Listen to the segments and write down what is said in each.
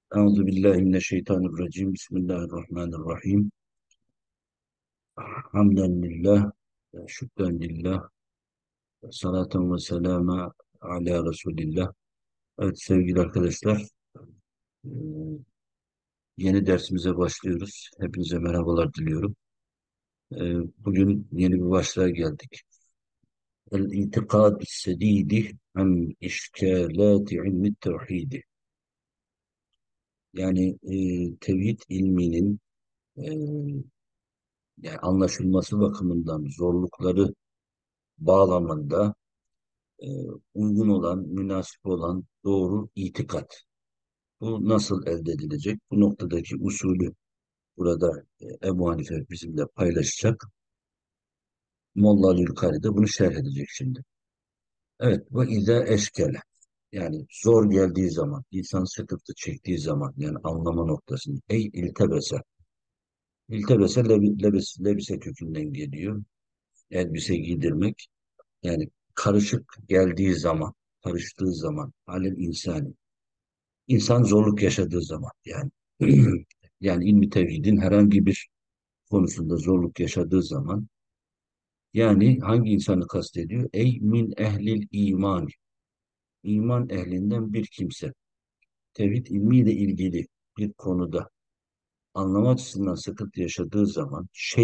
Euzu billahi mineşşeytanirracim. Bismillahirrahmanirrahim. Hamden lillah, şükran lillah, salaten ve selama ala Resulillah. Evet sevgili arkadaşlar, e, yeni dersimize başlıyoruz. Hepinize merhabalar diliyorum. Bugün yeni bir başlığa geldik. El-İtikad-ı Sedidi an İşkâlâti ilmi tevhidi. Yani tevhid ilminin e, yani anlaşılması bakımından zorlukları bağlamında e, uygun olan, münasip olan doğru itikat. Bu nasıl elde edilecek? Bu noktadaki usulü burada Ebu Hanife bizimle paylaşacak. Molla Ali Yukari de bunu şerh edecek şimdi. Evet, ve izâ eşkele. Yani zor geldiği zaman, insan sıkıntı çektiği zaman, yani anlama noktasında. Ey iltebese. İltebese lebise kökünden geliyor. Elbise giydirmek. Yani karışık geldiği zaman, karıştığı zaman, alem insani. İnsan zorluk yaşadığı zaman yani. Yani ilmi tevhidin herhangi bir konusunda zorluk yaşadığı zaman yani hangi insanı kastediyor? Ey min ehlil iman. İman ehlinden bir kimse. Tevhid ilmiyle ilgili bir konuda anlama açısından sıkıntı yaşadığı zaman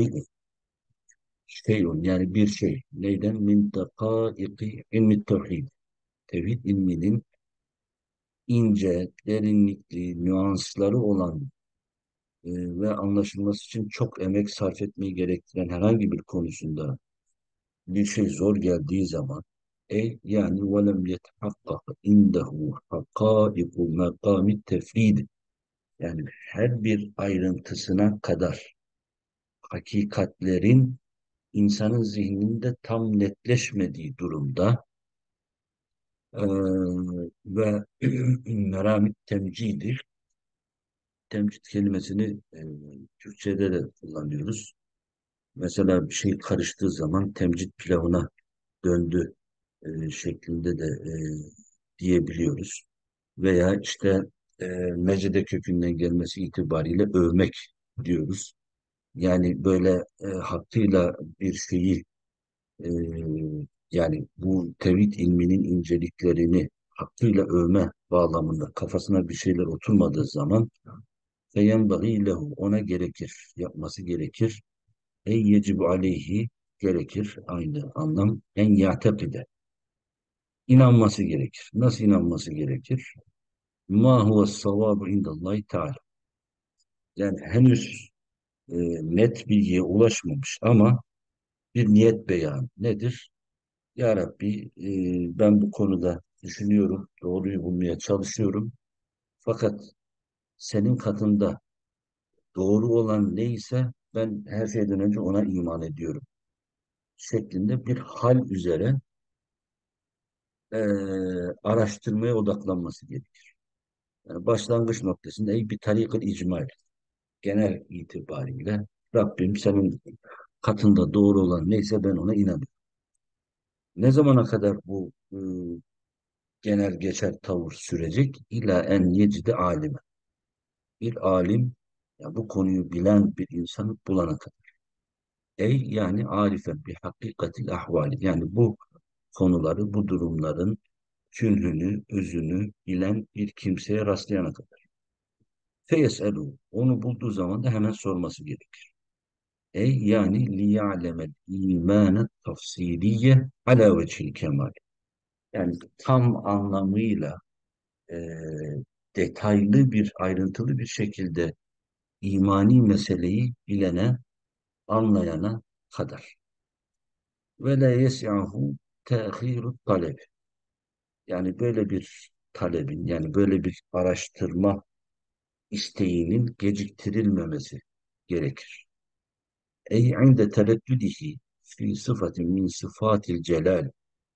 şeyun yani bir şey. Neyden? Min dakaiki ilmi tevhid. Tevhid ilminin ince, derinlikli, nüansları olan ve anlaşılması için çok emek sarf etmeyi gerektiren herhangi bir konusunda bir şey zor geldiği zaman yani velem yetehakkak indehu hakaiku makami tefrid, yani her bir ayrıntısına kadar hakikatlerin insanın zihninde tam netleşmediği durumda ve meramit temcidi, temcid kelimesini Türkçe'de de kullanıyoruz. Mesela bir şey karıştığı zaman temcid pilavına döndü şeklinde de diyebiliyoruz. Veya işte mecede kökünden gelmesi itibariyle övmek diyoruz. Yani böyle hakkıyla bir şeyi e, yani bu tevhid ilminin inceliklerini hakkıyla övme bağlamında kafasına bir şeyler oturmadığı zaman feyenbagî lehu, ona gerekir, yapması gerekir. Ey yecibu aleyhi, gerekir, aynı anlam. En ya'tekide, inanması gerekir. Nasıl inanması gerekir? Ma huve savabu indallahi teala. Yani henüz net bilgiye ulaşmamış ama bir niyet beyanı. Nedir? Ya Rabbi, ben bu konuda düşünüyorum, doğruyu bulmaya çalışıyorum. Fakat senin katında doğru olan neyse ben her şeyden önce ona iman ediyorum şeklinde bir hal üzere e, araştırmaya odaklanması gerekir. Yani başlangıç noktasında bir tarik-ı icmal, genel itibariyle Rabbim senin katında doğru olan neyse ben ona inanıyorum. Ne zamana kadar bu genel geçer tavır sürecek? İla en yecide alime. Bir alim, ya bu konuyu bilen bir insanı bulana kadar. Yani arifen bi hakikatil ahvali. Yani bu konuları, bu durumların künhünü, özünü bilen bir kimseye rastlayana kadar. Feyeselu. Onu bulduğu zaman da hemen sorması gerekir. Yani liya'lemel imanet tafsiliye ala veçhil kemal. Yani tam anlamıyla e, detaylı bir, ayrıntılı bir şekilde imani meseleyi bilene, anlayana kadar. Ve la yes'ahu te'khirut talep. Yani böyle bir talebin, yani böyle bir araştırma isteğinin geciktirilmemesi gerekir. İnde tereddüdihi fi sıfatin min sıfatil celal.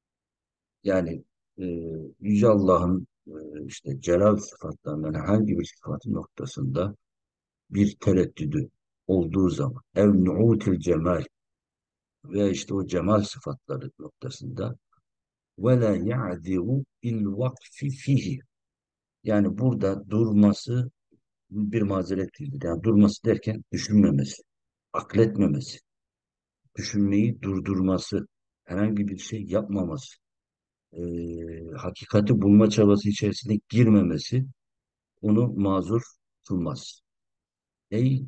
Yani e, Yüce Allah'ın işte celal sıfatlarından herhangi bir sıfatı noktasında bir tereddüdü olduğu zaman ev nu'util cemal ve işte o cemal sıfatları noktasında ve la ya'diru il vakfi fihi, yani burada durması bir mazeret değildir. Yani durması derken düşünmemesi, akletmemesi, düşünmeyi durdurması, herhangi bir şey yapmaması, hakikati bulma çabası içerisine girmemesi onu mazur kılmaz. Ey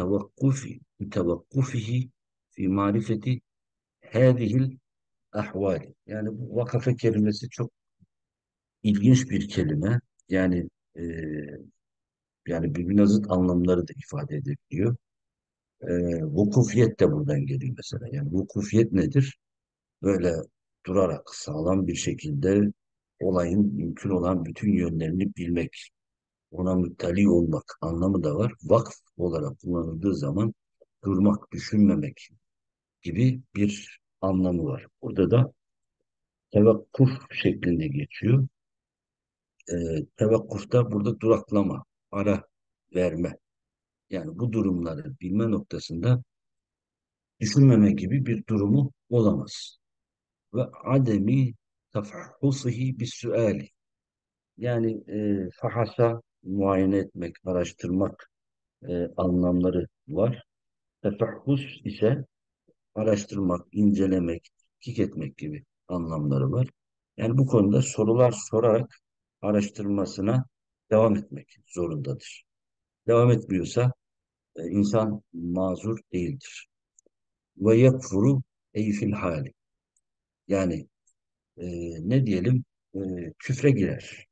bitavakkufihi fi marifeti hâzihil ahvali. Yani bu vakafe kelimesi çok ilginç bir kelime. Yani e, yani birbirine zıt anlamları da ifade edebiliyor. Vukufiyet de buradan geliyor mesela. Yani vukufiyet nedir? Böyle durarak sağlam bir şekilde olayın mümkün olan bütün yönlerini bilmek, ona müttali olmak anlamı da var. Vakf olarak kullanıldığı zaman durmak, düşünmemek gibi bir anlamı var. Burada da tevakkuf şeklinde geçiyor. Tevakkufta burada duraklama, ara verme. Yani bu durumları bilme noktasında düşünmeme gibi bir durumu olamaz. Ve ademi tefahhusihi bis suali. Yani fahasa muayene etmek, araştırmak anlamları var. Tefahhus ise araştırmak, incelemek, tetkik etmek gibi anlamları var. Yani bu konuda sorular sorarak araştırmasına devam etmek zorundadır. Devam etmiyorsa insan mazur değildir. Ve yekfuru ey fil hali. Yani e, ne diyelim küfre girer.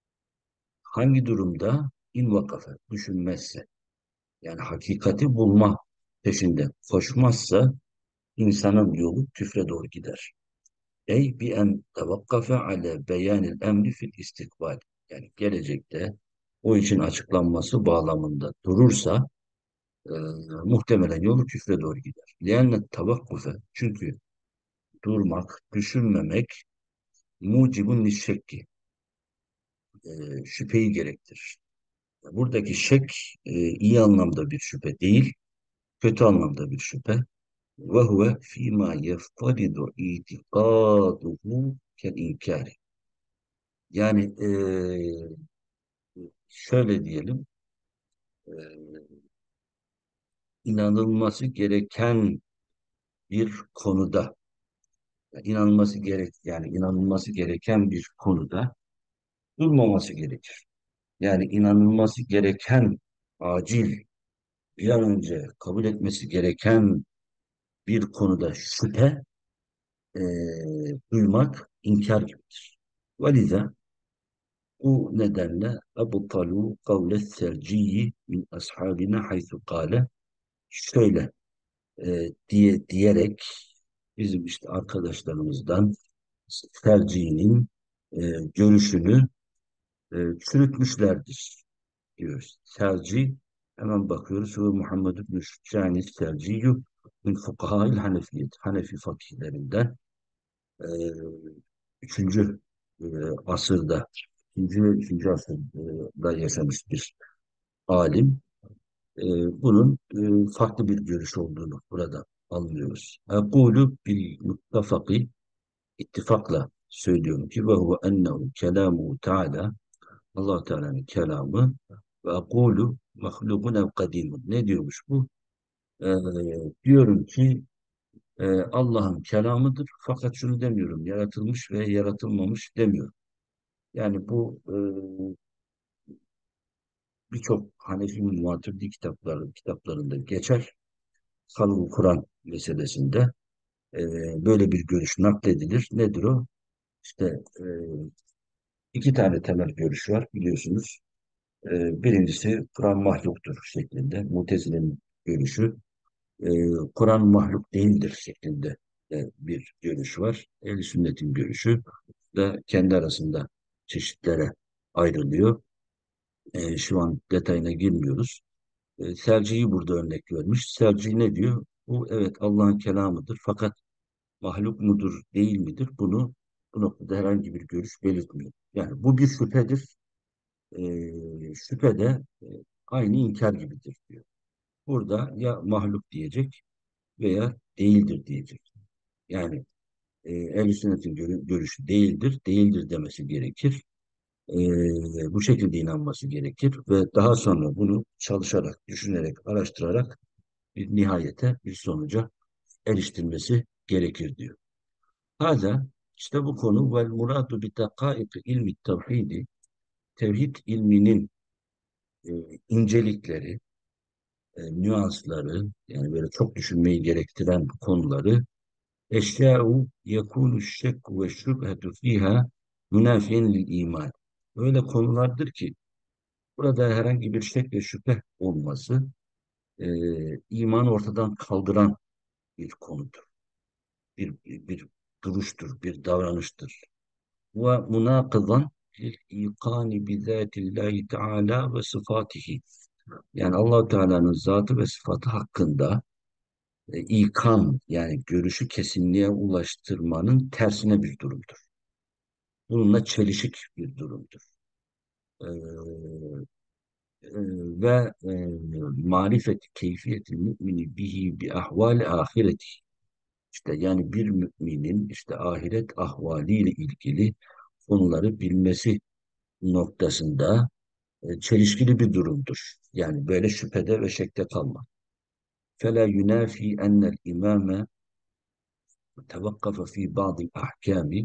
Hangi durumda in vakafe düşünmezse yani hakikati bulma peşinde koşmazsa insanın yolu küfre doğru gider. Ey bi en tevakkafe ale beyanil emri fil istikbal. Yani gelecekte o için açıklanması bağlamında durursa e, muhtemelen yolu küfre doğru gider. Lianne tevakkufe çünkü durmak, düşünmemek mucibun şekki şüpheyi gerektirir. Buradaki şek iyi anlamda bir şüphe değil, kötü anlamda bir şüphe. Ve huve fîmâ yeftaridu itikaduhu kel inkâri. Yani şöyle diyelim, inanılması gereken bir konuda, yani inanılması gereken bir konuda durmaması gerekir. Yani inanılması gereken, acil, bir an önce kabul etmesi gereken bir konuda şüphe duymak inkar gibidir. Valize bu nedenle Ebu Talu kavle serciyi min ashabina haythu kâle şöyle diyerek bizim işte arkadaşlarımızdan tercihinin görüşünü çürütmüşlerdir diyoruz. Tercih hemen bakıyoruz. Ve Muhammed ibn Şüccani tercihi min fukahail Hanefiyet. Hanefi fakihlerinden e, 3. e, asırda 2. asırda yaşamış bir alim. E, bunun farklı bir görüş olduğunu burada anlıyoruz. Ekulu bil muttafaki ittifakla söylüyorum ki ve huve ennehu kelamu Teala Allah Teala'nın kelamı ve ekulu mahlukun ev kadimun. Ne diyormuş bu? Ee, diyorum ki Allah'ın kelamıdır fakat şunu demiyorum yaratılmış ve yaratılmamış demiyorum. Yani bu birçok Hanefi muhatırdi kitaplarında geçer. Halil Kur'an meselesinde böyle bir görüş nakledilir. Nedir o? İşte iki tane temel görüş var biliyorsunuz. Birincisi Kur'an mahluktur şeklinde. Mutezile'nin görüşü. Kur'an mahluk değildir şeklinde bir görüş var. Ehl-i Sünnet'in görüşü da kendi arasında çeşitlere ayrılıyor. Şu an detayına girmiyoruz. Selci'yi burada örnek vermiş. Selci ne diyor? Bu evet Allah'ın kelamıdır fakat mahluk mudur değil midir? Bunu bu noktada herhangi bir görüş belirtmiyor. Yani bu bir şüphedir. Şüphe de aynı inkar gibidir diyor. Burada ya mahluk diyecek veya değildir diyecek. Yani Ehl-i Sünnet'in görüşü değildir, değildir demesi gerekir. Bu şekilde inanması gerekir ve daha sonra bunu çalışarak, düşünerek, araştırarak bir nihayete, bir sonuca eriştirmesi gerekir diyor. Hala işte bu konu vel muradu bi dakaik ilmi tevhidi, tevhid ilminin e, incelikleri, nüansları, yani böyle çok düşünmeyi gerektiren konuları eşya'u yekunu şekku ve şüphetu fiha münafiyen lil iman. Öyle konulardır ki burada herhangi bir şek ve şüphe olması imanı ortadan kaldıran bir konudur. Bir duruştur, bir davranıştır. Ve münakıdan lil ikani bi zatillahi teala ve sıfatihi. Yani Allah Teala'nın zatı ve sıfatı hakkında ikan yani görüşü kesinliğe ulaştırmanın tersine bir durumdur. Bununla çelişik bir durumdur. E, ve marifet keyfiyeti mümini bihi bi ahval ahireti. İşte yani bir müminin işte ahiret ahvaliyle ilgili konuları bilmesi noktasında çelişkili bir durumdur. Yani böyle şüphede ve şekte kalma. فَلَا يُنَافِي أَنَّ الْاِمَامَ تَوَقَّفَ ف۪ي بَعْضِ الْاَحْكَامِ.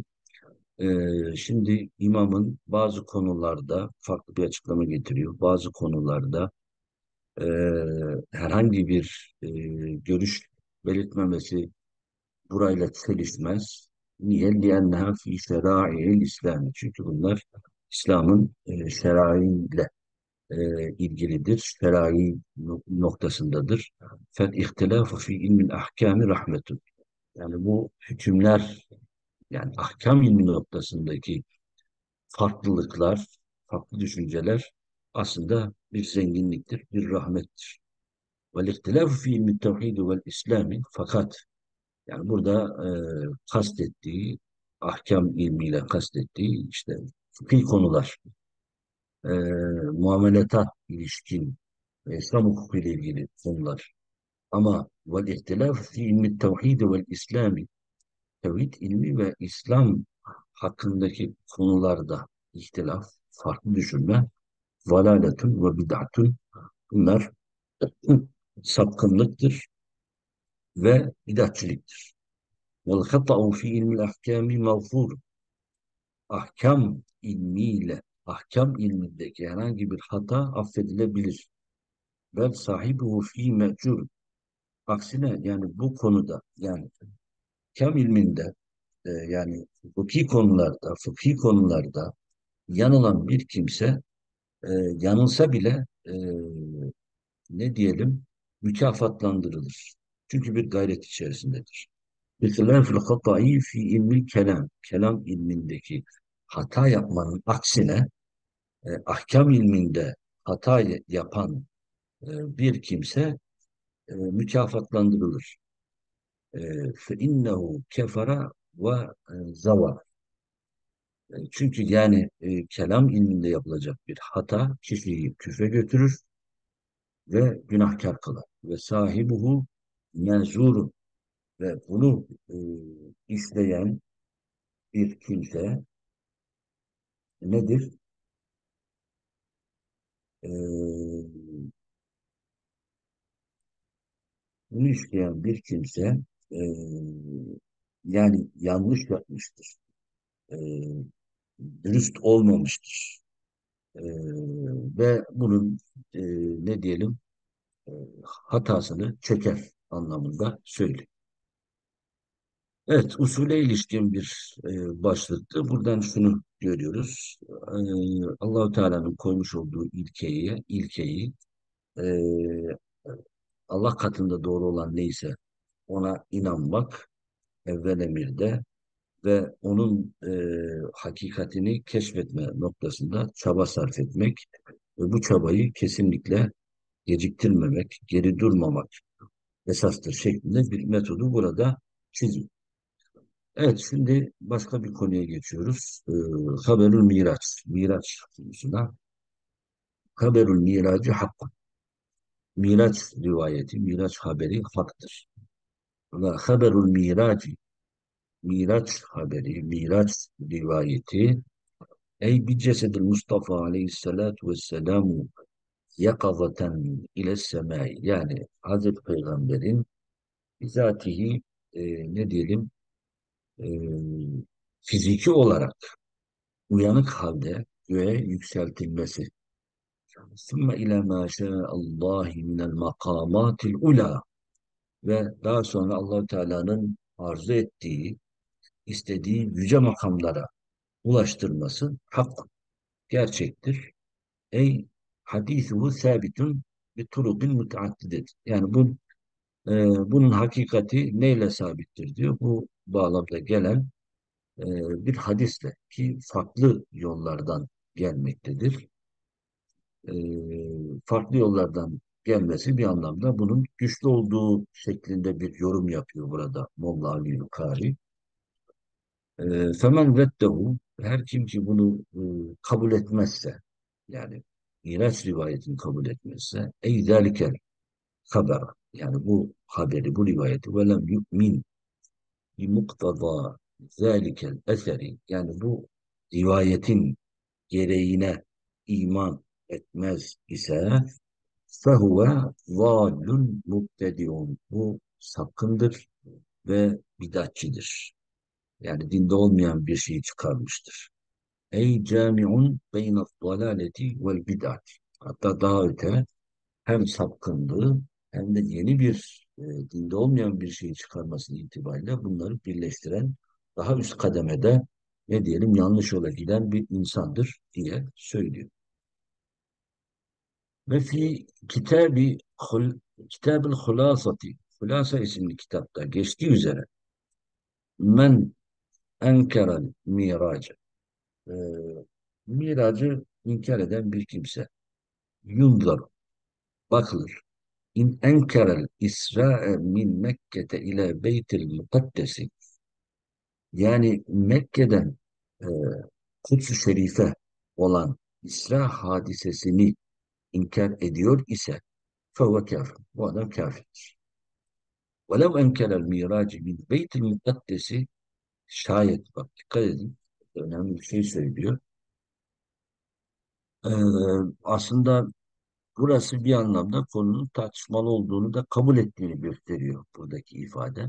Şimdi imamın bazı konularda farklı bir açıklama getiriyor. Bazı konularda e, herhangi bir görüş belirtmemesi burayla çelişmez. Niye? لِأَنَّهَا ف۪ي شَرَائِعِ الْاِسْلَامِ. Çünkü bunlar İslam'ın şeraiyle ilgilidir. Şerai noktasındadır. Fel ihtilafu fi ilmil ahkami rahmetun. Yani bu hükümler yani ahkam ilmi noktasındaki farklılıklar, farklı düşünceler aslında bir zenginliktir, bir rahmettir. Vel ihtilafu fi ilmi tevhid vel İslami fakat yani burada kastettiği ahkam ilmiyle kastettiği işte fıkhi konular, e, muamelata ilişkin İslam hukuku ile ilgili konular. Ama vel ihtilaf fi ilmi tevhid vel İslami tevhid ilmi ve İslam hakkındaki konularda ihtilaf, farklı düşünme, zalaletun ve bid'atun bunlar sapkınlıktır ve bidatçiliktir. Vel hata'u fi ilmi ahkami mağfur. Ahkam ilmiyle, ahkam ilmindeki herhangi bir hata affedilebilir. Vel sahibuhu fi mecur. Aksine yani bu konuda yani ahkam ilminde yani fıkhi konularda yanılan bir kimse yanılsa bile ne diyelim mükafatlandırılır. Çünkü bir gayret içerisindedir. بِخِلَافِ الْخَطَئِ fi ilmil kelam. Kelam ilmindeki hata yapmanın aksine ahkam ilminde hata yapan bir kimse mükafatlandırılır. فَاِنَّهُ kefara ve zava. Çünkü yani kelam ilminde yapılacak bir hata kişiyi küfre götürür ve günahkar kılar. Ve sahibuhu menzurun ve bunu işleyen bir kimse nedir? E, Bunu işleyen bir kimse e, yani yanlış yapmıştır. E, Dürüst olmamıştır. E, Ve bunun e, ne diyelim e, hatasını çeker anlamında söylüyor. Evet, usule ilişkin bir başlıktı. Buradan şunu görüyoruz. Allahu Teala'nın koymuş olduğu ilkeyi e, Allah katında doğru olan neyse ona inanmak evvel emirde ve onun hakikatini keşfetme noktasında çaba sarf etmek ve bu çabayı kesinlikle geciktirmemek, geri durmamak esastır şeklinde bir metodu burada çiziyor. Evet, şimdi başka bir konuya geçiyoruz. Haberül Miraç, Miraç konusuna. Haberül Miracı hakkın. Miraç rivayeti, Miraç haberi haktır. Ve haberül Miracı, Miraç haberi, Miraç rivayeti Ey bi cesedil Mustafa aleyhissalatu vesselamu yakazaten ile semai. Yani Hazreti Peygamber'in bizatihi ne diyelim e, fiziki olarak uyanık halde göğe yükseltilmesi. Sümme ila ma şa'allahi minel makamatil ula. Ve daha sonra Allah Teala'nın arzu ettiği, istediği yüce makamlara ulaştırması hak, gerçektir. Ey hadisuhu sabitun bi turubin müteaddidet. Yani bunun hakikati neyle sabittir diyor. Bu bağlamda gelen e, bir hadisle ki farklı yollardan gelmektedir. E, Farklı yollardan gelmesi bir anlamda bunun güçlü olduğu şeklinde bir yorum yapıyor burada Molla Ali Yukari. Femen reddehu, her kim ki bunu kabul etmezse, yani Miraç rivayetini kabul etmezse, ey zelikel haber, yani bu haberi, bu rivayeti ve lem yu'min bi muktada zelikel eseri, yani bu rivayetin gereğine iman etmez ise fehuve zâllun mubtedi'un, bu sapkındır ve bidatçidir. Yani dinde olmayan bir şeyi çıkarmıştır. Ey camiun beyne dalaleti vel bid'at. Hatta daha öte hem sapkınlığı hem de yeni bir dinde olmayan bir şeyi çıkarması itibariyle bunları birleştiren daha üst kademede ne diyelim yanlış yola giden bir insandır diye söylüyor. Ve fi kitab-ı hulasati, Hulasa isimli kitapta geçtiği üzere men enkerel mirac, e, miracı inkar eden bir kimse. Yunzar, bakılır. İn enkerel İsra'e min Mekke'te ile Beytil Mukaddesi, yani Mekke'den e, Kuds-ı Şerife olan İsra hadisesini inkar ediyor ise fevve kafir. Bu adam kafirdir. Velev enkerel miraci min Beytil Mukaddesi, şayet bak dikkat edin, önemli bir şey söylüyor. E, Aslında burası bir anlamda konunun tartışmalı olduğunu da kabul ettiğini gösteriyor buradaki ifade.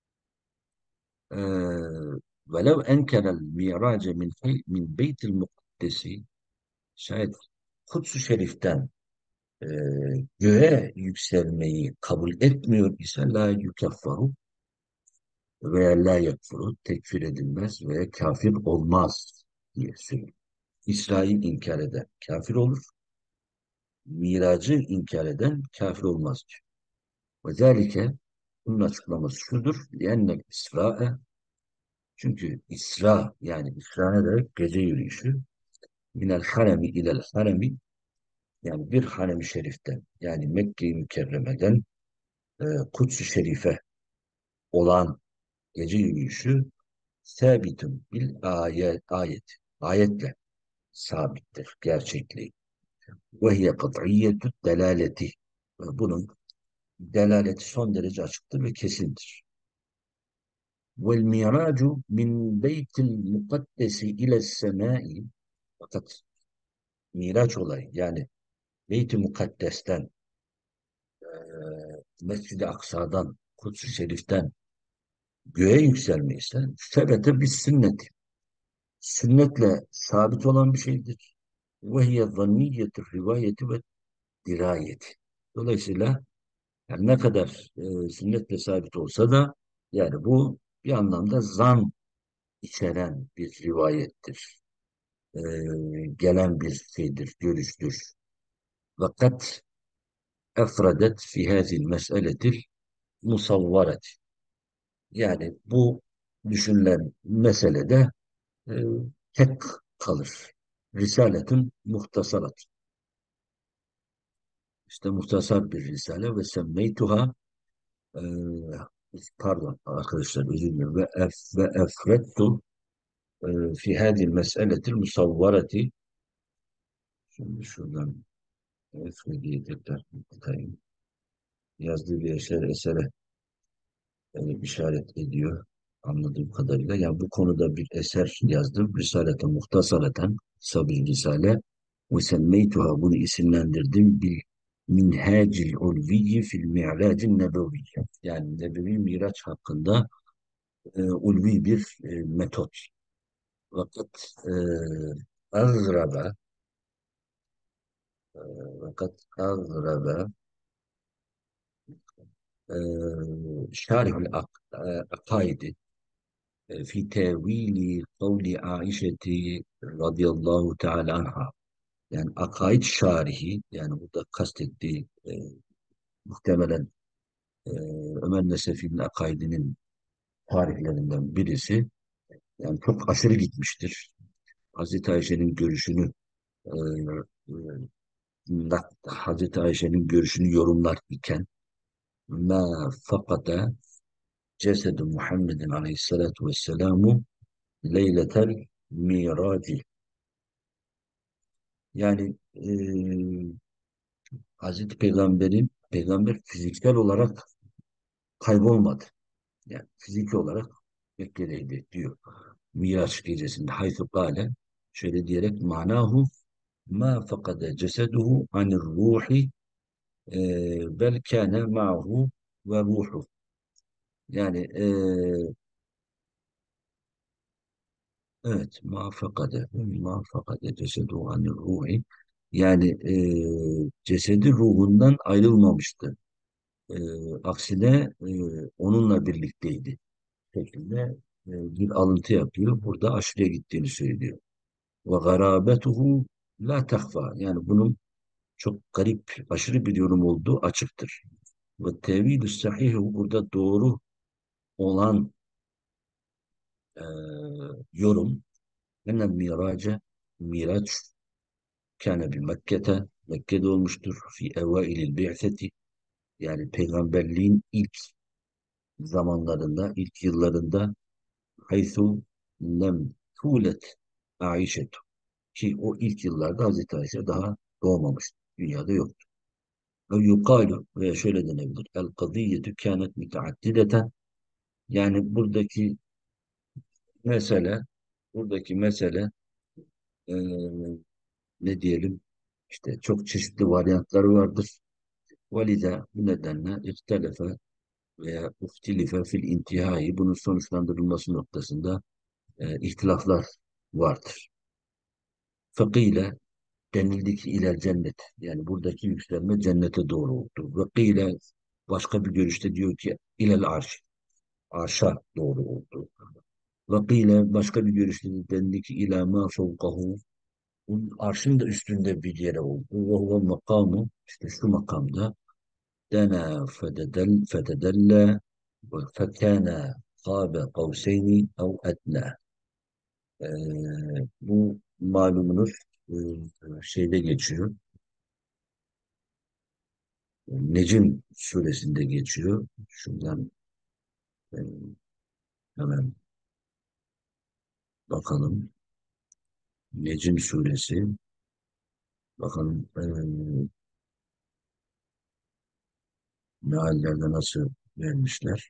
Velev enkerel mirace min beytil mukaddesi, şayet Kuds-ı Şerif'ten e, göğe yükselmeyi kabul etmiyor ise la yukaffaru veya la yakfuru, tekfir edilmez veya kafir olmaz diye söylüyor. İsra'yı inkar eden kafir olur, miracı inkar eden kafir olmaz diyor. Ve zâlike, bunun açıklaması şudur. Lennel İsra'e, çünkü İsra, yani İsra ne demek? Gece yürüyüşü. Minel haremi ilel haremi, yani bir harem-i şeriften, yani Mekke-i Mükerreme'den Kuds-ı Şerife olan gece yürüyüşü sabitun bil ayetle sabittir, gerçekliği. Ve hiye kat'iyyetü delaleti, bunun delaleti son derece açıktır ve kesindir. Vel miracu min beytil mukaddesi ile semai, fakat miraç olayı, yani Beyt-i Mukaddes'ten, Mescid-i Aksa'dan, Kuds-i Şerif'ten göğe yükselme ise sebete bir sünnet. Sünnetle sabit olan bir şeydir. Ve hiye zanniyetü rivayeti ve dirayeti. Dolayısıyla yani ne kadar sünnetle sabit olsa da yani bu bir anlamda zan içeren bir rivayettir. E, Gelen bir şeydir, görüştür. Fakat efradet fi hazil meseletil musavvaret. Yani bu düşünülen meselede e, tek kalır. Risaletün muhtasarat. İşte muhtasar bir risale ve semmeytuha, e, pardon arkadaşlar, özür dilerim, ve efrettu fi hadil meseletil musavvarati. Şimdi şuradan efrediye tekrar bakayım. Yazdığı bir esere işaret ediyor anladığım kadarıyla. Yani bu konuda bir eser yazdım. Risalete muhtasareten. kısa bir risale. Ve semmeytuha, bunu isimlendirdim, bil minhacil ulviyyi fil mi'racin nebeviyye. Yani nebevi miraç hakkında ulvi bir metot. Fakat azraba fakat azraba şarihul akaidi في تاويل قول عائشة رضي الله تعالى عنها. Yani akaid şarihi, yani burada kastettiği muhtemelen e, Ömer Nesefi'nin akaidinin tarihlerinden birisi. Yani çok aşırı gitmiştir. Hazreti Ayşe'nin görüşünü e, e, Hazreti Ayşe'nin görüşünü yorumlar iken ma fakada cesedu Muhammedin aleyhissalatu vesselamu leyletel miraci. Yani Hazreti Peygamber fiziksel olarak kaybolmadı. Yani fiziki olarak Mekke'deydi diyor. Miraç gecesinde haythu kâle, şöyle diyerek, manahu ma fakade ceseduhu anir ruhi bel kâne ma'hu ve ruhu. Yani evet, ma fakade ceseduhu anir ruhi, yani cesedi ruhundan ayrılmamıştı. Aksine onunla birlikteydi şeklinde bir alıntı yapıyor. Burada aşırıya gittiğini söylüyor. Ve garabetuhu la tahfa. Yani bunun çok garip, aşırı bir yorum olduğu açıktır. Ve tevilü sahihu, burada doğru olan e, yorum, enne mirace, miraç kâne bi Mekke'te, Mekke'de olmuştur. Fi evailil bi'seti, yani peygamberliğin ilk zamanlarında, ilk yıllarında, haythu lem tulet Aişetu, ki o ilk yıllarda Hazreti Ayşe daha doğmamıştı. Dünyada yoktu. Ve yukalu, veya şöyle denebilir. El kadiyyetü kânet müteaddideten. Yani mesele buradaki mesele e, ne diyelim, işte çok çeşitli varyantları vardır. Valide, bu nedenle ihtelefe veya uhtilife fil intihai, bunun sonuçlandırılması noktasında ihtilaflar vardır. Fakile, denildi ki ilel cennet, yani buradaki yükselme cennete doğru oldu. Ve kıyle, başka bir görüşte diyor ki ilel arş, arşa doğru oldu. Ve kıyle, başka bir görüşte de dendi ki ilâ mâ fevkahu, bunun arşın da üstünde bir yere oldu. Ve huve makamu, işte şu makamda dena fetedelle ve fekâne kâbe kavseyni ev etnâ. Bu malumunuz şeyde geçiyor. Necm suresinde geçiyor. Şuradan e, hemen bakalım. Necm suresi. Bakalım meallerde nasıl vermişler.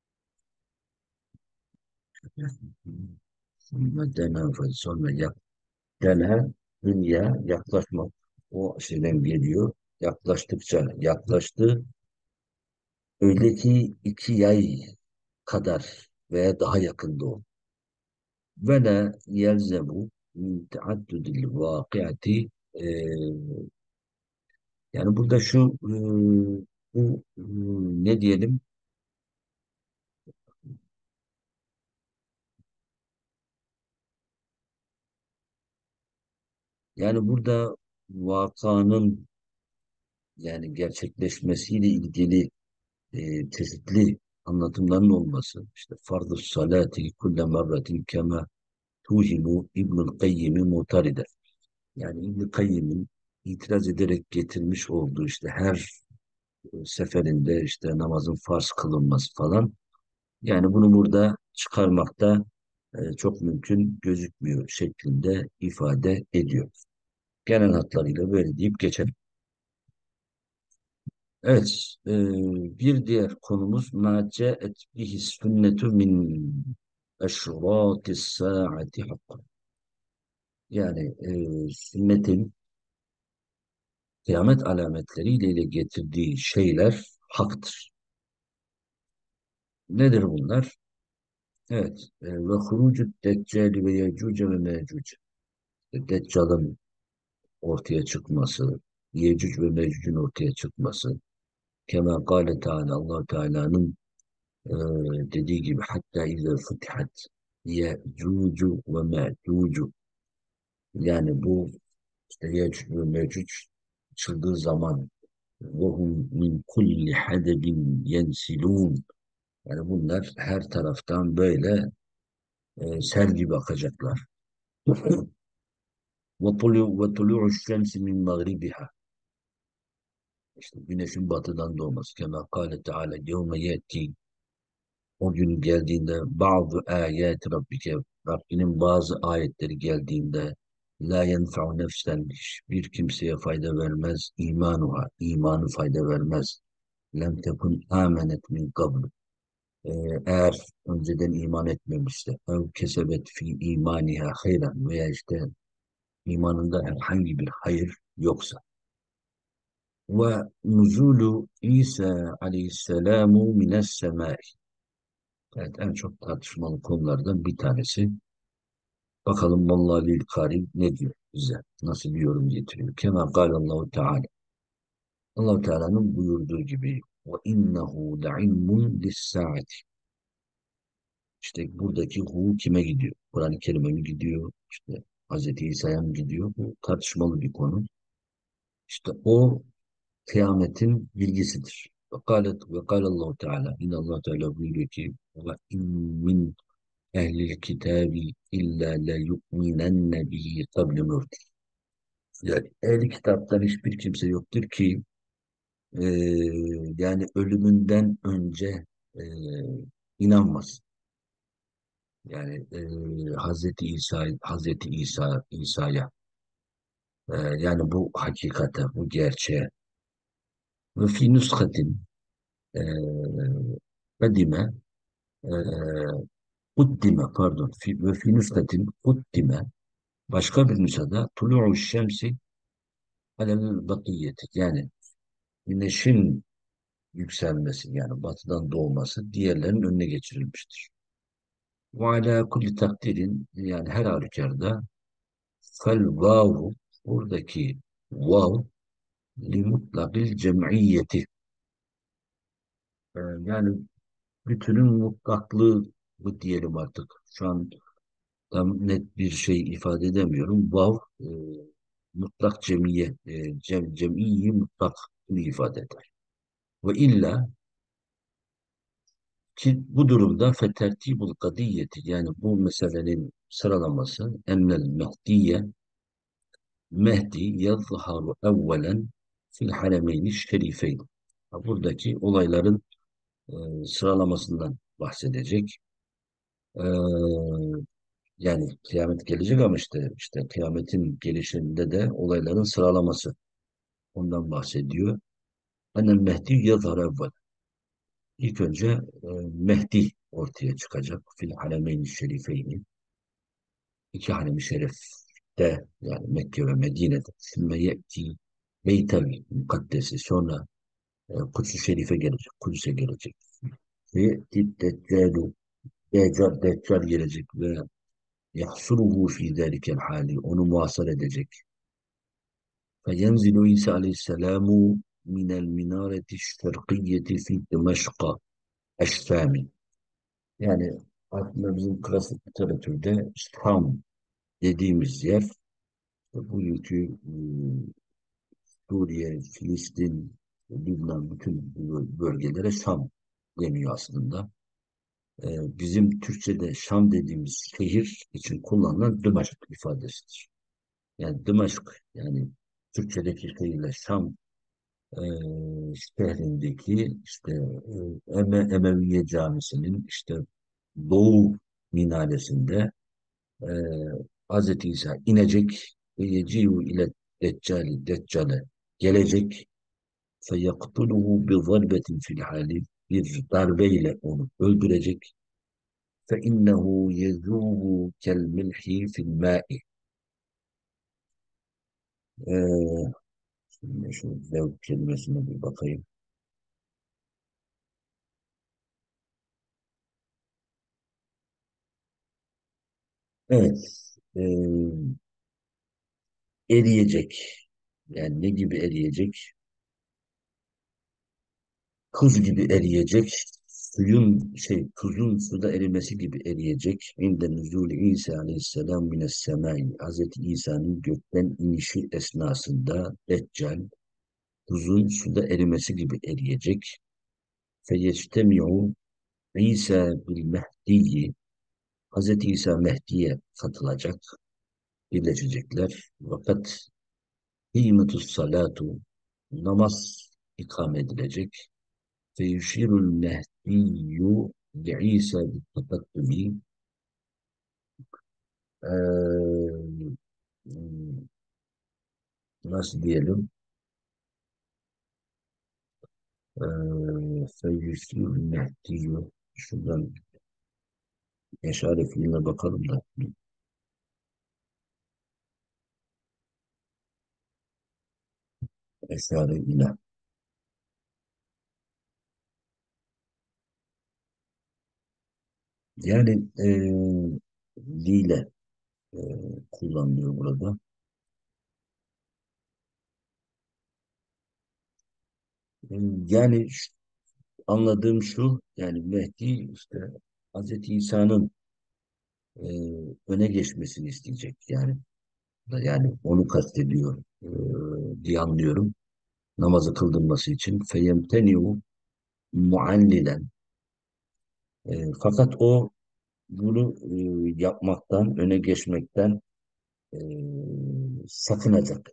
Sonra dene, dünya yaklaşmak. O şeyden geliyor. Yaklaştıkça yaklaştı. Öyle ki 2 yay kadar veya daha yakında oldu. Ve la yelzemu min taaddudil vakiati, e, yani burada bu ne diyelim, yani burada vakanın, yani gerçekleşmesiyle ilgili çeşitli anlatımların olması, işte farz-ı salati kulle marratin kema tuhimu İbnül Kayyim'i mutaride. Yani İbnül Kayyim'in itiraz ederek getirmiş olduğu, işte her seferinde işte namazın farz kılınması falan. Yani bunu burada çıkarmakta çok mümkün gözükmüyor şeklinde ifade ediyor. Genel hatlarıyla böyle deyip geçelim. Evet, bir diğer konumuz ma caet bihi sünnetu min eşratis saati hakkı. Yani sünnetin kıyamet alametleriyle ile getirdiği şeyler haktır. Nedir bunlar? Evet. Ve hurucu deccali ve yecuce ve mecuce. Deccal'ın ortaya çıkması, Yecüc ve Mecüc'ün ortaya çıkması. Kema kâle Teala, Allah Teala'nın e, dediği gibi hatta izâ futihat Yecücu ve Mecücu. Yani bu işte Yecüc ve Mecüc açıldığı zaman وَهُمْ مِنْ كُلِّ حَدَبٍ يَنْسِلُونَ. Yani bunlar her taraftan böyle sel gibi akacaklar. وَطُلُوعُ الشَّمْسِ مِنْ مَغْرِبِهَا. İşte güneşin batıdan doğması. Kema kâle Teala yevme yeti. O gün geldiğinde bazı ayet Rabbike, Rabbinin bazı ayetleri geldiğinde la yenfa'u nefsen, bir kimseye fayda vermez, imanuha, imanı fayda vermez. Lem tekun amenet min qabl. Eğer önceden iman etmemişse, ev kesebet fi imaniha hayran, veya işte imanında herhangi bir hayır yoksa. Ve nuzulu İsa aleyhisselamu mines semai. Evet, en çok tartışmalı konulardan bir tanesi. Bakalım Vallahi Lil Kari ne diyor bize? Nasıl bir yorum getiriyor? Kema Allahu Teala. Allah Teala'nın buyurduğu gibi ve innehu le'ilmun lis-saati. İşte buradaki hu kime gidiyor? Kur'an-ı Kerim'e mi gidiyor? İşte Hazreti İsa'ya mı gidiyor? Bu tartışmalı bir konu. İşte o kıyametin bilgisidir. Ve kâlallahu Teala. Yine Allah Teala buyuruyor ki ve in min ehlil kitabi illa le yu'minenne bihi kable mevti. Yani ehli kitaptan hiçbir kimse yoktur ki e, yani ölümünden önce e, inanmaz. Yani İsa'ya yani bu hakikate, bu gerçeğe ve fi nuskatin e, kadime e, kuddime pardon ve fi nuskatin kuddime başka bir nüshada tulu'u şemsi alel bakiyeti, yani güneşin yükselmesi, yani batıdan doğması diğerlerinin önüne geçirilmiştir. Ve ala kulli takdirin, yani her halükarda fel vavu, buradaki vav li mutlakil cem'iyeti, yani bütünün mutlaklığı bu diyelim artık. Şu an tam net bir şey ifade edemiyorum. Vav mutlak cemiye, cem'iyi mutlak ifade eder. Ve illa ki bu durumda fetertibul kadiyeti, yani bu meselenin sıralaması ennel mehdiye, Mehdi yazharu evvelen fil haremeyni şerifeyn. Buradaki olayların sıralamasından bahsedecek. E, Yani kıyamet gelecek ama işte kıyametin gelişinde de olayların sıralaması, ondan bahsediyor. Ennel Mehdi yazharu evvel. İlk önce Mehdi ortaya çıkacak. Fil haremeyni şerifeyni. İki harem-i şerifte, yani Mekke ve Medine'de. Sümme ye'ti Beytel Mukaddesi, sonra Kudüs-ü Şerif'e gelecek. Kudüs'e gelecek. Ve Deccalu, Deccal gelecek ve yahsuruhu fi zelikel hali, onu muhasar edecek. Fe yenzilu İsa aleyhisselamu minel minareti şerkiyeti fi Dimeşka eşfami. Yani aslında bizim klasik literatürde Şam dediğimiz yer, bugünkü Suriye, Filistin, Lübnan, bütün bu bölgelere Şam deniyor aslında. Bizim Türkçe'de Şam dediğimiz şehir için kullanılan Dımaşk ifadesidir. Yani Dımaşk, yani Türkçedeki şehirle Şam e, şehrindeki işte Emeviye Camisi'nin işte doğu minaresinde e, Hz. İsa inecek ve yeciyu ile Deccale gelecek, feyaktuluhu bi zarbetin fil hali, bir darbeyle onu öldürecek. Fe innehu yezubu kel milhi fil ma'i. Ee, Şimdi şu zevk kelimesine bir bakayım. Evet. Eriyecek. Yani ne gibi eriyecek? Tuz gibi eriyecek. Tuzun suda erimesi gibi eriyecek. İnde nüzulü İsa aleyhisselam mines semai. Hazreti İsa'nın gökten inişi esnasında Deccal tuzun suda erimesi gibi eriyecek. Feyectemi'u İsa bil Mehdi'yi. Hazreti İsa Mehdi'ye katılacak, birleşecekler. Fakat kıymetus salatu, namaz ikame edilecek. Feyuşirul Mehdiyyü İsa bittakaddumi. Nasıl diyelim? Feyuşirul Mehdiyyü. Şuradan eşare fiiline bakalım da. Eşare ile. Yani dile e, kullanılıyor burada. E, Yani anladığım şu, yani Mehdi işte Hazreti İsa'nın e, öne geçmesini isteyecek. Yani onu kastediyor diye anlıyorum. Namazı kıldırması için. Feyemteni'u muallilen. Fakat o bunu yapmaktan, öne geçmekten e, sakınacak.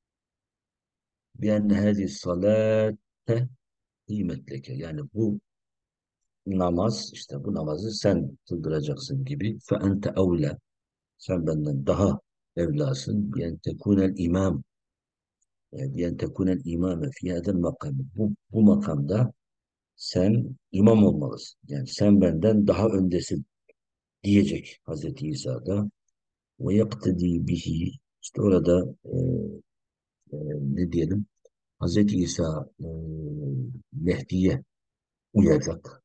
Yani hadi salate kıymetleke. Yani bu namaz, işte bu namazı sen kıldıracaksın gibi. Fe ente evle. Sen benden daha evlasın. Biyen tekunel imam. Biyen tekunel imame fi hadel makam. Bu makamda sen imam olmalısın. Yani sen benden daha öndesin diyecek Hazreti İsa'da. Ve yaktedi bihi. İşte orada ne diyelim? Hazreti İsa Mehdi'ye uyacak.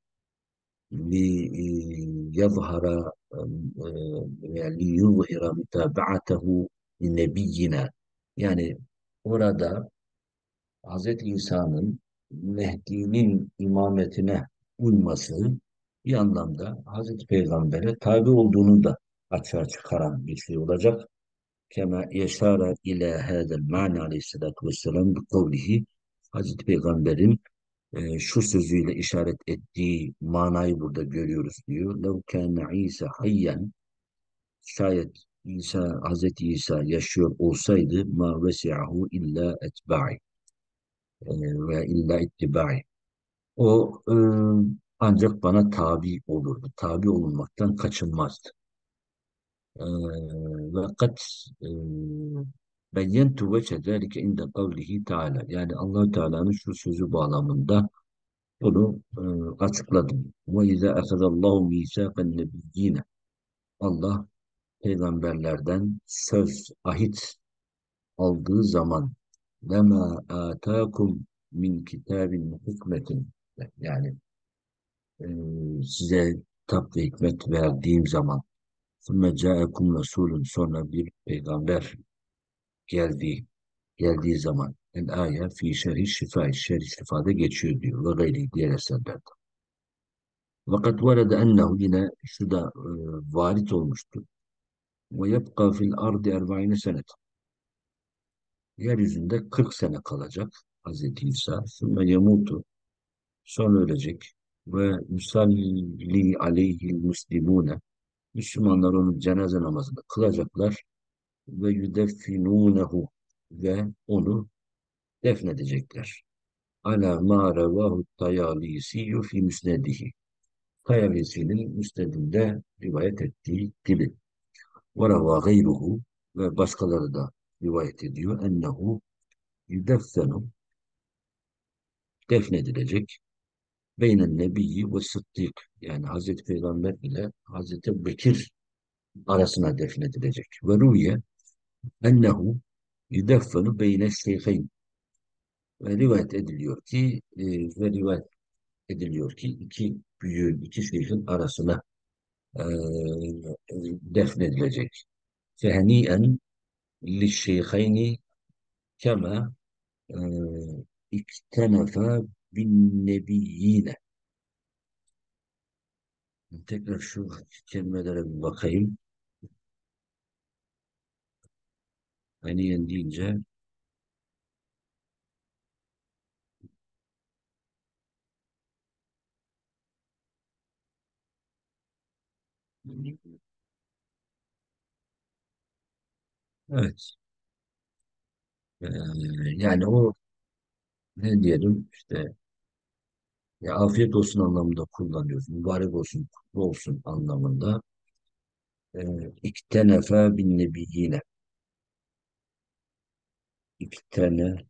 ليظهر يعني ليظهر متابعته لنبينا. Yani orada Hazreti İsa'nın Mehdi'nin imametine uyması bir anlamda Hazreti Peygamber'e tabi olduğunu da açığa çıkaran bir şey olacak. Kema yeşara ile hadel ma'na aleyhissalatü vesselam bi kavlihi. Hazreti Peygamber'in şu sözüyle işaret ettiği manayı burada görüyoruz diyor. لَوْ كَانَ İsa hayyen, şayet Hazreti İsa yaşıyor olsaydı ma vesi'ahu illa etba'i ve illa ittiba'i. O ancak bana tabi olurdu. Tabi olunmaktan kaçınmazdı. Fakat beyyentu veçe zâlike inde kavlihi Teala. Yani Allah Teala'nın şu sözü bağlamında bunu açıkladım. Ve izâ ehadallahu mîsâken nebiyyîne. Allah peygamberlerden söz, ahit aldığı zaman lema atâkum min kitâbin hikmetin, yani e, size kitap ve hikmet verdiğim zaman sümme câekum rasûlun, sonra bir peygamber geldiği zaman el âye fî şerhi şifâ, şerhi şifada geçiyor diyor ve gayri diğer eserlerde. Fakat varada ennehu, yine şu da varit olmuştur. Ve yebqa fil ardı 40 senet. Yeryüzünde 40 sene kalacak Hazreti İsa. Sümme yemutu, sonra ölecek. Ve yusalli aleyhil muslimune. Müslümanlar onun cenaze namazını kılacaklar. Ve yudeffinunehu, ve onu defnedecekler. Ala ma revahu tayalisiyyü fi müsnedihi. Tayalisi'nin müsnedinde rivayet ettiği gibi. وَرَوَى غَيْرُهُ, ve başkaları da rivayet ediyor. Ennehu yüdeffenu, defnedilecek. Beynen nebiyyi ve sıddık, yani Hazreti Peygamber ile Hazreti Bekir arasına defnedilecek. Ve rüye ennehu, yüdeffenu beyne şeyheyn. Ve rivayet ediliyor ki ve rivayet ediliyor ki iki büyüğün, iki şeyhin arasına e, defnedilecek. Fehni'en li şeyheyni kema e, iktenefe bin nebiyyine. Tekrar şu kelimelere bir bakayım. Haniyen deyince evet. E, yani o ne diyelim işte ya afiyet olsun anlamında kullanıyoruz. Mübarek olsun, kutlu olsun anlamında. İktenefe bin nebiyyine. İktenefe.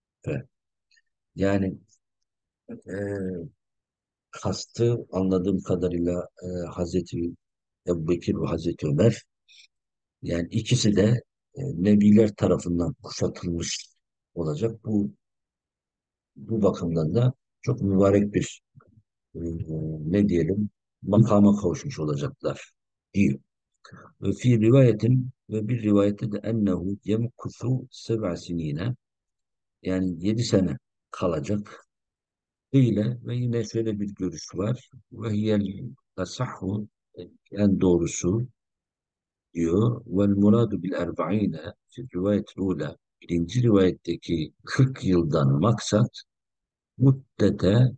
Yani e, kastı anladığım kadarıyla Hazreti Ebubekir ve Hazreti Ömer. Yani ikisi de nebiler tarafından kuşatılmış olacak. Bu bakımdan da çok mübarek bir e, ne diyelim makama kavuşmuş olacaklar diyor. Ve fi rivayetin ve bir rivayette de ennehu yemkusu seb'a sinine yani 7 sene kalacak ile ve yine şöyle bir görüş var. Ve hiyel asahhu en doğrusu diyor. Vel muradu bil erba'ine fi rivayet ula birinci rivayetteki 40 yıldan maksat muddete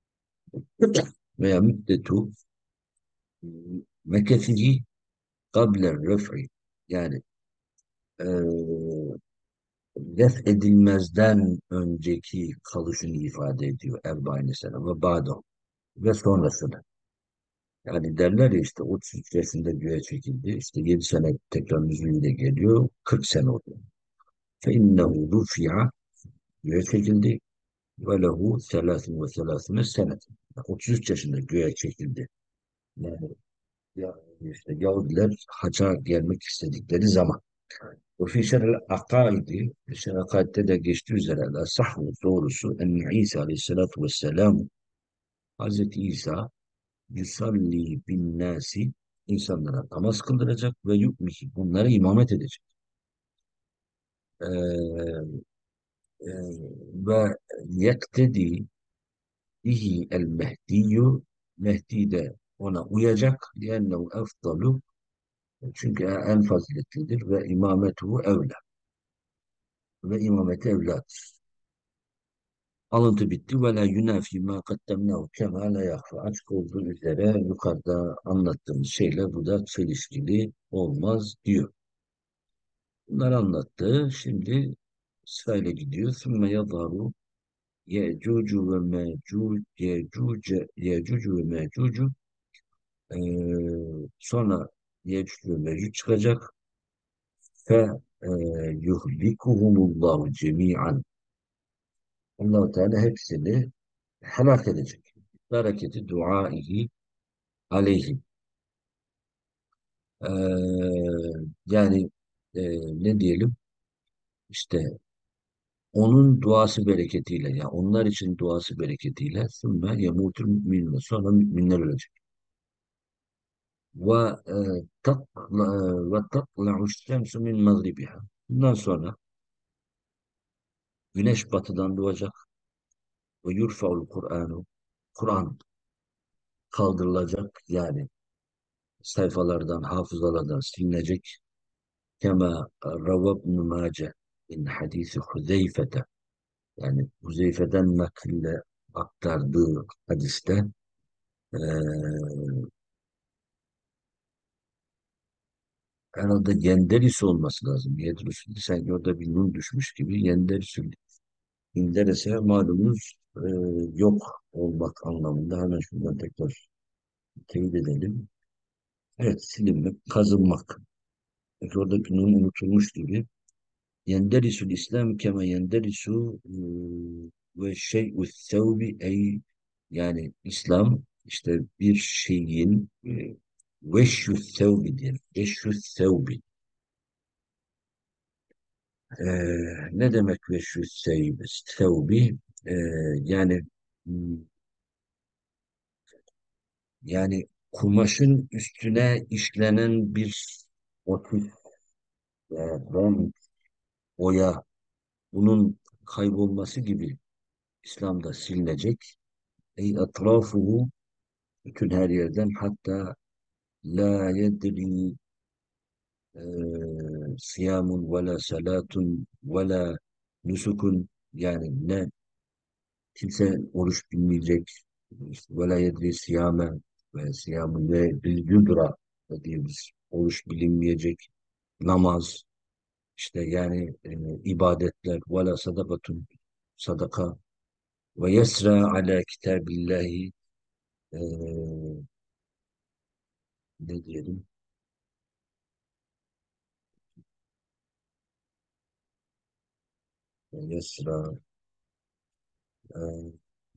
veya müddetu mekesici kable ref'i yani def edilmezden önceki kalışını ifade ediyor Erba'ine sene ve ba'da ve sonrasını. Yani derler ya işte 33 yaşında göğe çekildi. İşte 7 sene tekrar nüzulüyle geliyor. 40 sene oluyor. Fe innehu rufi'a göğe çekildi. Ve lehu selasin ve selasine senet. 33 yaşında göğe çekildi. Yani ya, işte Yahudiler haca gelmek istedikleri zaman. Ve fi şer'el akaidi, şer'el akaidde de geçtiği üzere la sahvu doğrusu en İsa aleyhissalatu vesselam Hazreti İsa yusalli bin nasi insanlara namaz kıldıracak ve yu'mihi bunlara imamet edecek. Ee, e, ve yektedi bihi el mehdiyyu Mehdi de ona uyacak. Liennehu efdalu çünkü en faziletlidir ve imametu evla ve imameti evladır. Alıntı bitti. Ve la yunafi ma kaddemnahu kema la yakfa. Açık olduğu üzere yukarıda anlattığımız şeyle bu da çelişkili olmaz diyor. Bunları anlattı. Şimdi sırayla gidiyor. Sümme yadharu Yecucu ve Mecuc, Yecucu ve Mecucu sonra Yecüc ve Mecüc çıkacak. Fe yuhlikuhumullahu cemi'an. Allah-u Teala hepsini helak edecek. Bereketi duaihi aleyhim. Ee, yani e, ne diyelim işte onun duası bereketiyle ya onlar için duası bereketiyle sümme yemutul müminun sonra müminler ölecek. Ve tatla'u şemsu min mağribiha. Bundan sonra güneş batıdan doğacak ve yurfa'ul Kur'anu Kur'an kaldırılacak yani sayfalardan, hafızalardan silinecek. Kema ravab Mace in hadisi Huzeyfete yani Huzeyfe'den nakille aktardığı hadiste herhalde Yenderis olması lazım. Yedrus'un sanki orada bir nun düşmüş gibi Yenderis'in İnderese malumunuz yok olmak anlamında. Hemen şuradan tekrar teyit edelim. Evet silinmek, kazınmak. Peki oradaki nun unutulmuş gibi. Yenderisul İslam kema yenderisu ve şey'u sevbi ey yani İslam işte bir şeyin veşşü sevbi diyelim. Veşşü sevbi. Ne demek ve şu sevbi? Ee, yani yani kumaşın üstüne işlenen bir motif ben boya bunun kaybolması gibi İslam'da silinecek. Ey etrafuhu bütün her yerden hatta la yedri siyamun ve la salatun ve la nusukun yani ne kimse oruç bilmeyecek ve la yedri siyame ve siyamun ve bil yudra dediğimiz oruç bilinmeyecek namaz işte yani ibadetler ve la sadakatun sadaka ve yesra ala kitabillahi e, ne diyelim yesra e,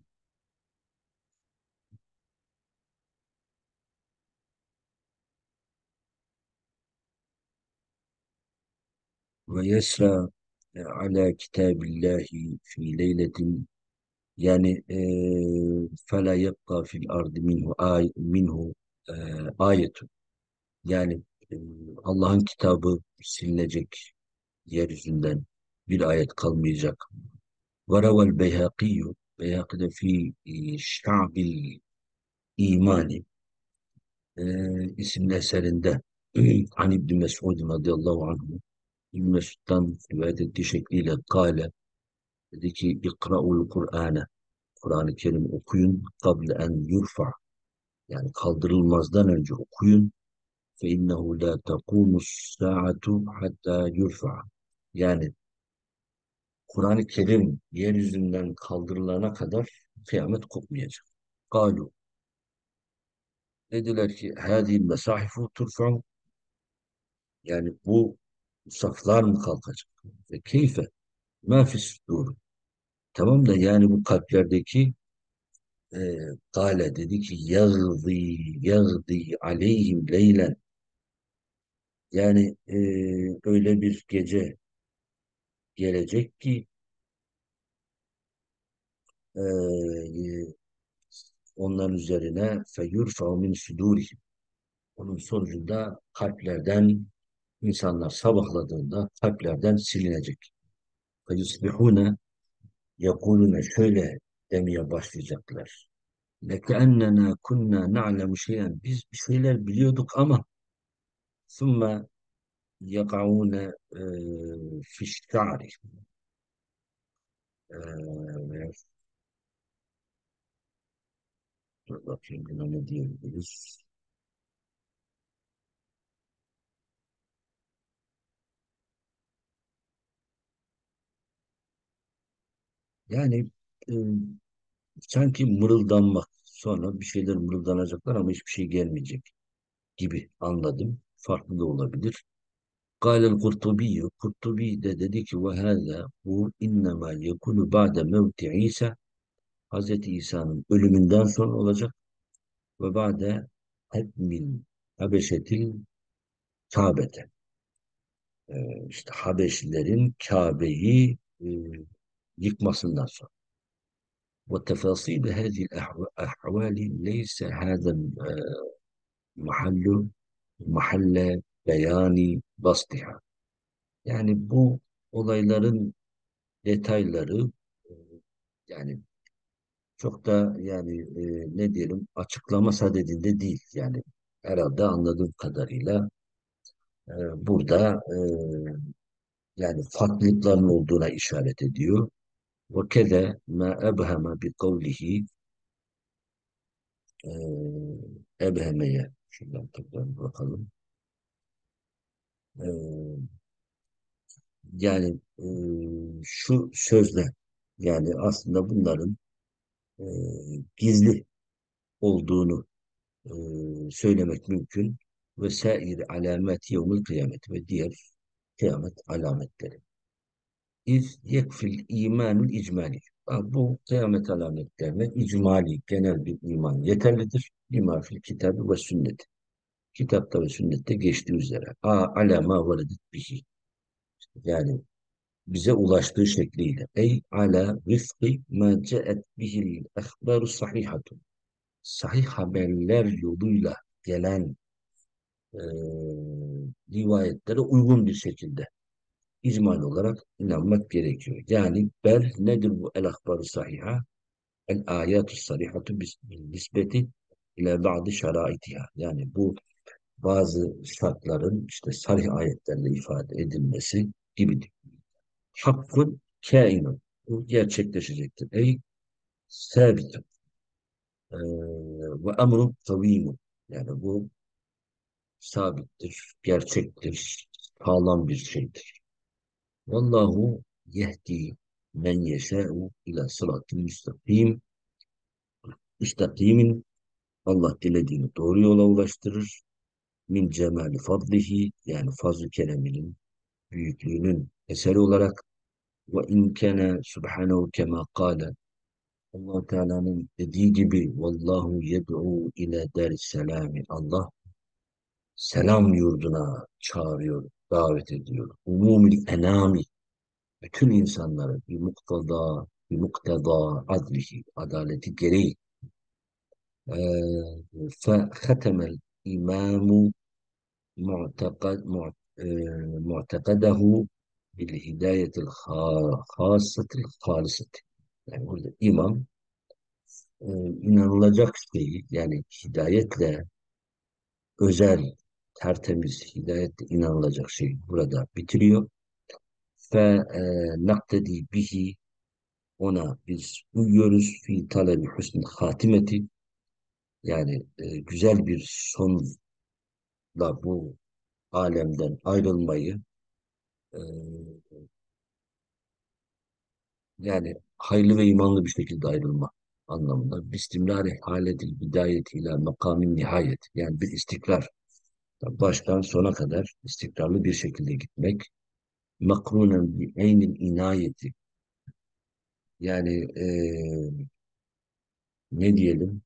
ve yesra ala kitabillahi fi leyletin yani fela yabqa fil ardı minhu e, ayetun yani e, Allah'ın kitabı silinecek yeryüzünden bir ayet kalmayacak. Varavel Beyhakiyu Beyhaki'de fi şa'bil imani isimli eserinde An İbni Mes'ud radıyallahu anh İbni Mesud'dan rivayet ettiği şekliyle kâle dedi ki ikra'ul Kur'ane Kur'an-ı Kerim okuyun kable en yurfa yani kaldırılmazdan önce okuyun fe innehu la takumus saatu hatta yurfa yani Kur'an-ı Kerim yeryüzünden kaldırılana kadar kıyamet kopmayacak. Kalu dediler ki hâzîl mesahifu turfa'u yani bu saflar mı kalkacak? Ve keyfe ma fis sudur. Tamam da yani bu kalplerdeki e, kale dedi ki yagzi aleyhim leylen yani öyle bir gece gelecek ki e, onların üzerine feyurfa min sudurihim. Onun sonucunda kalplerden insanlar sabahladığında kalplerden silinecek. Feyusbihune yekulune şöyle demeye başlayacaklar. Lekennena kunna na'lemu şeyen. Biz bir şeyler biliyorduk ama ثم يقعون في الشعر dur bakayım buna ne diyebiliriz. Yani e, sanki mırıldanmak sonra bir şeyler mırıldanacaklar ama hiçbir şey gelmeyecek gibi anladım. Farklı da olabilir. قال القرطبي Kurtubi de dedi ki ve hâzâ bu innemâ yekunu ba'de mevti İsa Hazreti İsa'nın ölümünden sonra olacak ve ba'de hedmil Habeşetil Kabe'te işte Habeşlilerin Kabe'yi yıkmasından sonra. وتفاصيل هذه الأحوال ليس هذا محل محل beyani bastiha. Yani bu olayların detayları e, yani çok da yani ne diyelim açıklama sadedinde değil. Yani herhalde anladığım kadarıyla burada yani farklılıkların olduğuna işaret ediyor. Ve keze ma ebheme bi kavlihi ebhemeye şuradan tekrar bakalım. Yani şu sözle yani aslında bunların e, gizli olduğunu e, söylemek mümkün ve sair alamet yevmil kıyamet ve diğer kıyamet alametleri. İz yekfil imanul icmali. Bu kıyamet alametlerine icmali genel bir iman yeterlidir. Lima fil kitabı ve sünnet. Kitapta ve sünnette geçtiği üzere. Alama veledet bihi. Yani bize ulaştığı şekliyle. Ey ala rifkı ma ceet bihil ehbaru sahihatu. Sahih haberler yoluyla gelen rivayetlere uygun bir şekilde icmal olarak inanmak gerekiyor. Yani bel nedir bu el ahbaru sahiha? El ayatu sarihatu nispeti ile ba'di şaraitiha. Yani bu bazı şartların işte sarih ayetlerle ifade edilmesi gibidir. Hakkun kainun. Bu gerçekleşecektir. Ey sabit ve emrun kavimun. Yani bu sabittir, gerçektir, sağlam bir şeydir. Vallahu yehdi men yeşâ'u ila sıratın müstakim. Müstakimin Allah dilediğini doğru yola ulaştırır. Min cemali fadlihi yani fazl-ı kereminin büyüklüğünün eseri olarak ve in kana subhanahu kema kâle Allah Teala'nın dediği gibi vallahu yed'u ila darisselami Allah selam yurduna çağırıyor, davet ediyor. Umumil enami bütün insanları bir mukteda adlihi adaleti gereği فختم الإمام معتقد معتقده بالهداية الخاصة الخالصة. Yani burada imam inanılacak şeyi yani hidayetle özel, tertemiz, hidayetle inanılacak şeyi burada bitiriyor. Fe naktedi bihi ona biz uyuyoruz fi talebi husnul hatimeti yani güzel bir sonla bu alemden ayrılmayı e, yani hayırlı ve imanlı bir şekilde ayrılma anlamında. Bistimlari haletil bidayeti ila makamin nihayet yani bir istikrar baştan sona kadar istikrarlı bir şekilde gitmek. Makrunen bi eynil inayeti yani ne diyelim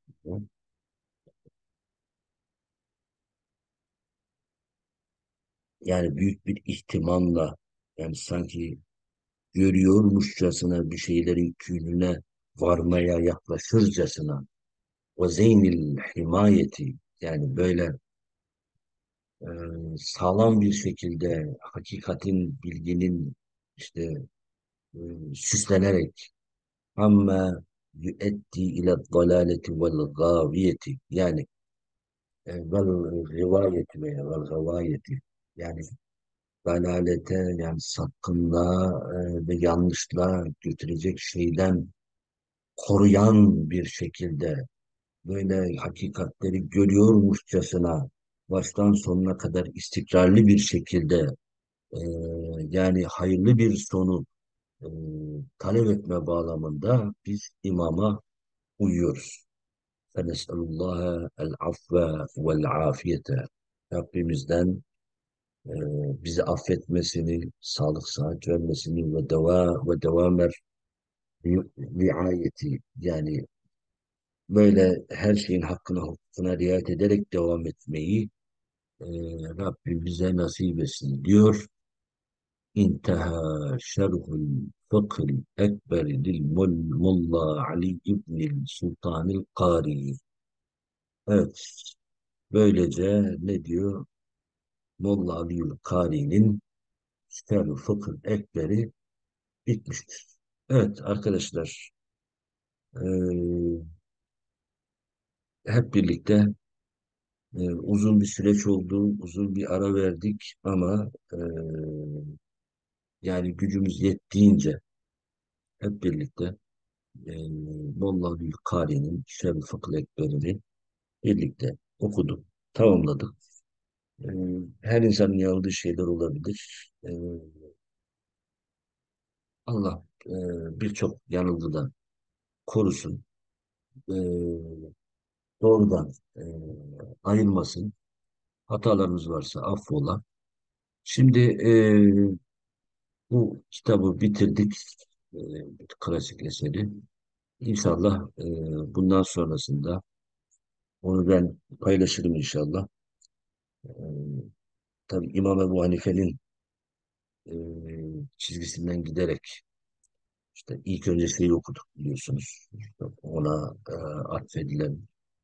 yani büyük bir ihtimamla yani sanki görüyormuşçasına bir şeylerin küynüne varmaya yaklaşırcasına o zeynil himayeti yani böyle e, sağlam bir şekilde hakikatin, bilginin işte e, süslenerek ama yüetti ile dalaleti vel gaviyeti yani vel rivayeti veya vel gavayeti yani dalalete yani sapkınlığa ve yanlışlığa götürecek şeyden koruyan bir şekilde böyle hakikatleri görüyormuşçasına baştan sonuna kadar istikrarlı bir şekilde e, yani hayırlı bir sonu e, talep etme bağlamında biz imama uyuyoruz. Fenes'elullaha el-afve vel-afiyete. Rabbimizden e, bizi affetmesini, sağlık sıhhat vermesini ve devamer riayeti yani böyle her şeyin hakkına hukukuna riayet ederek devam etmeyi e, Rabbim bize nasip etsin diyor. İnteha şerhul fıkhil ekberi lil mulla Ali İbnil Sultanil Kari. Evet, böylece ne diyor? Molla Ali'ül Kari'nin Şerhül Fıkhil Ekberi bitmiştir. Evet arkadaşlar, e, hep birlikte uzun bir süreç oldu, uzun bir ara verdik ama yani gücümüz yettiğince hep birlikte e, Molla Büyükkari'nin Şerh-i Fıkıh Ekberi'ni birlikte okuduk, tamamladık. E, her insanın yanıldığı şeyler olabilir. Allah birçok yanılgıdan korusun, e, doğrudan ayırmasın. Hatalarımız varsa affola. Şimdi bu kitabı bitirdik. E, klasik eseri. İnşallah bundan sonrasında onu ben paylaşırım inşallah. E, tabii İmam Ebu Hanife'nin e, çizgisinden giderek işte ilk önce şeyi okuduk biliyorsunuz. İşte ona atfedilen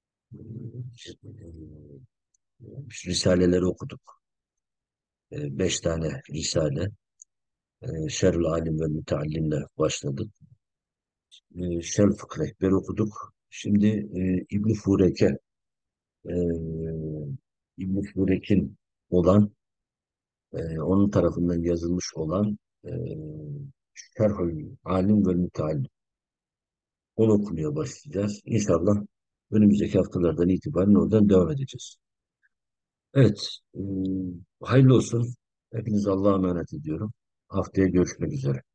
risaleleri okuduk. Beş tane risale. Şerh-ül Alim ve Müteallim'le başladık. Şerh Fıkıh Rehber okuduk. Şimdi İbn-i Fureke, e, İbn-i Furek'in olan, onun tarafından yazılmış olan Şerhül Alim ve Müteallim. Onu okumaya başlayacağız. İnşallah önümüzdeki haftalardan itibaren oradan devam edeceğiz. Evet, hayırlı olsun. Hepinizi Allah'a emanet ediyorum. Haftaya görüşmek üzere.